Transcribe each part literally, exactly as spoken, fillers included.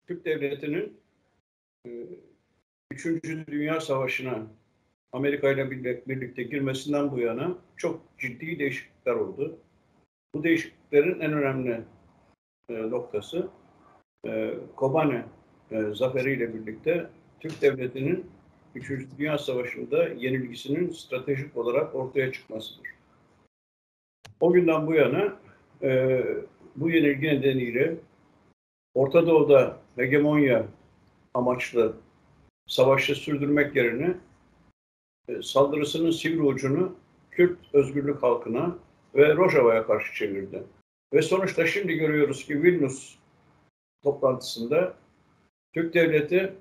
Türk Devleti'nin e, Üçüncü Dünya Savaşı'na Amerika ile birlikte girmesinden bu yana çok ciddi değişiklikler oldu. Bu değişikliklerin en önemli e, noktası e, Kobane e, zaferiyle birlikte Türk Devleti'nin Üçüncü Dünya Savaşı'nda yenilgisinin stratejik olarak ortaya çıkmasıdır. O günden bu yana e, bu yenilgi nedeniyle Orta Doğu'da hegemonya amaçlı savaşı sürdürmek yerine e, saldırısının sivri ucunu Kürt özgürlük halkına ve Rojava'ya karşı çevirdi. Ve sonuçta şimdi görüyoruz ki Vilnius toplantısında Türk Devleti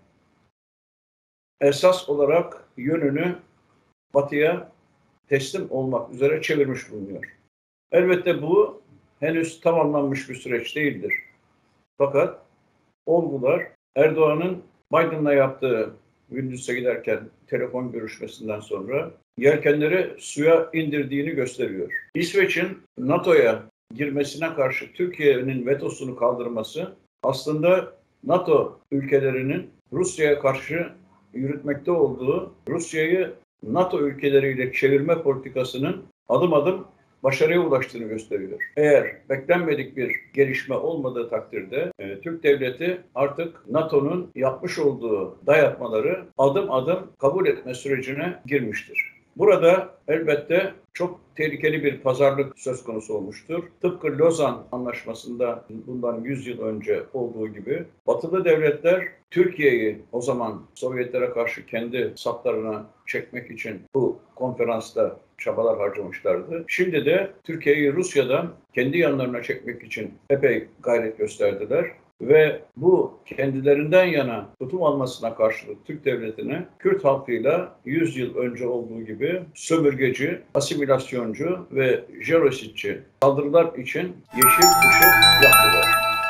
esas olarak yönünü Batı'ya teslim olmak üzere çevirmiş bulunuyor. Elbette bu henüz tamamlanmış bir süreç değildir. Fakat olgular Erdoğan'ın Biden'la yaptığı Vilnius'a giderken telefon görüşmesinden sonra yelkenleri suya indirdiğini gösteriyor. İsveç'in NATO'ya girmesine karşı Türkiye'nin vetosunu kaldırması aslında NATO ülkelerinin Rusya'ya karşı yürütmekte olduğu Rusya'yı NATO ülkeleriyle çevirme politikasının adım adım başarıya ulaştığını gösteriyor. Eğer beklenmedik bir gelişme olmadığı takdirde e, Türk Devleti artık NATO'nun yapmış olduğu dayatmaları adım adım kabul etme sürecine girmiştir. Burada elbette çok tehlikeli bir pazarlık söz konusu olmuştur. Tıpkı Lozan Anlaşması'nda bundan yüz yıl önce olduğu gibi Batılı devletler Türkiye'yi o zaman Sovyetlere karşı kendi saflarına çekmek için bu konferansta çabalar harcamışlardı. Şimdi de Türkiye'yi Rusya'dan kendi yanlarına çekmek için epey gayret gösterdiler. Ve bu kendilerinden yana tutum almasına karşılık Türk Devleti'ne Kürt halkıyla yüz yıl önce olduğu gibi sömürgeci, asimilasyoncu ve jenositçi saldırılar için yeşil ışık yaktılar.